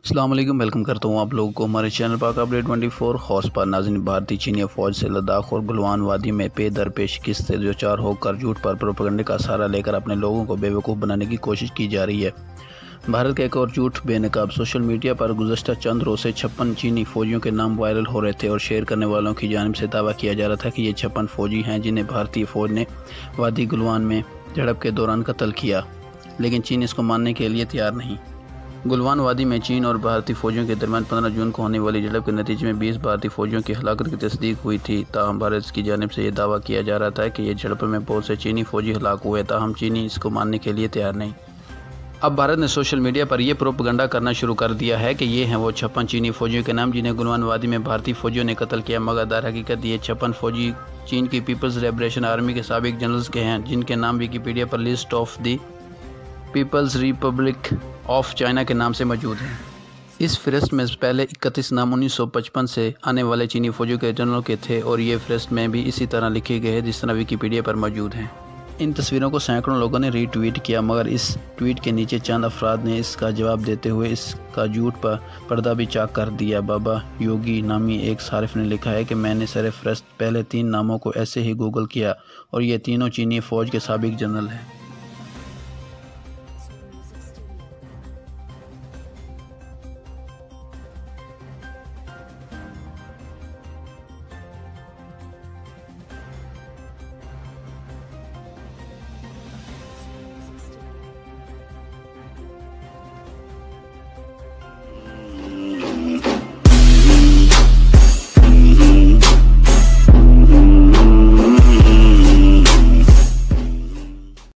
अस्सलाम वालेकुम, वेलकम करता हूँ आप लोगों को हमारे चैनल पाक अपडेट 24 हॉर्स पर। नाज़रीन, भारतीय चीनी फ़ौज से लद्दाख और गलवान वादी में पे दर पेश किस्त से दो चार होकर झूठ पर प्रोपेगेंडे का सहारा लेकर अपने लोगों को बेवकूफ़ बनाने की कोशिश की जा रही है। भारत का एक और झूठ बेनकाब सोशल मीडिया पर गुज़श्ता चंद रोज़ से 56 चीनी फ़ौजियों के नाम वायरल हो रहे थे और शेयर करने वालों की जानिब से दावा किया जा रहा था कि ये 56 फ़ौजी हैं जिन्हें भारतीय फ़ौज ने वादी गलवान में झड़प के दौरान कत्ल किया, लेकिन चीन इसको मानने के लिए तैयार नहीं। गलवान वादी में चीन और भारतीय फ़ौजियों के दरमियान 15 जून को होने वाली झड़प के नतीजे में 20 भारतीय फ़ौजियों की हलाकत की तस्दीक हुई थी। ताहम भारत की जानिब से यह दावा किया जा रहा था कि ये झड़प में बहुत से चीनी फ़ौजी हलाक हुए, ताहम चीनी इसको मानने के लिए तैयार नहीं। अब भारत ने सोशल मीडिया पर यह प्रोपेगेंडा करना शुरू कर दिया है कि ये हैं वो 56 चीनी फ़ौजियों के नाम जिन्हें गलवान वादी में भारतीय फ़ौजियों ने कत्ल किया, मगर दर हकीकत ये 56 फ़ौजी चीन की पीपल्स लिबरेशन आर्मी के साबिक जनरल्स के हैं, जिनके नाम विकिपीडिया पर list of the People's Republic of China के नाम से मौजूद हैं। इस फहरिस्त में पहले 31 नाम 1955 से आने वाले चीनी फ़ौजियों के जनरलों के थे और ये फहरिस्त में भी इसी तरह लिखे गए हैं जिस तरह विकिपीडिया पर मौजूद हैं। इन तस्वीरों को सैकड़ों लोगों ने रीट्वीट किया, मगर इस ट्वीट के नीचे चंद अफराद ने इसका जवाब देते हुए इसका झूठ पर पर्दा भी चाक कर दिया। बाबा योगी नामी एक सारिफ ने लिखा है कि मैंने सर फहरिस्त पहले 3 नामों को ऐसे ही गूगल किया और ये तीनों चीनी फ़ौज के साबिक जनरल हैं।